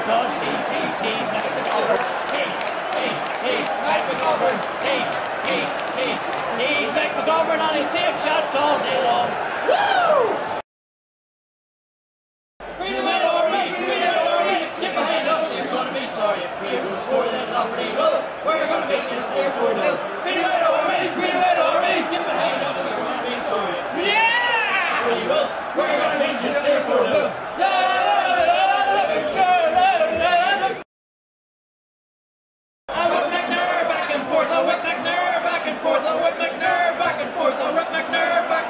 because he's McGovern. He's McGovern. He's McGovern on his safe shots all day long. Woo! Green and red already, get behind us. You're going to be sorry if we will score that off the well, we're going to make this 4-4. Green and red already, get behind us. You're going to be sorry. Yeah! We will. We're going to make this 4-4. I whip McNair back and forth. I whip McNair back and forth. I whip McNair back and forth. I whip McNair back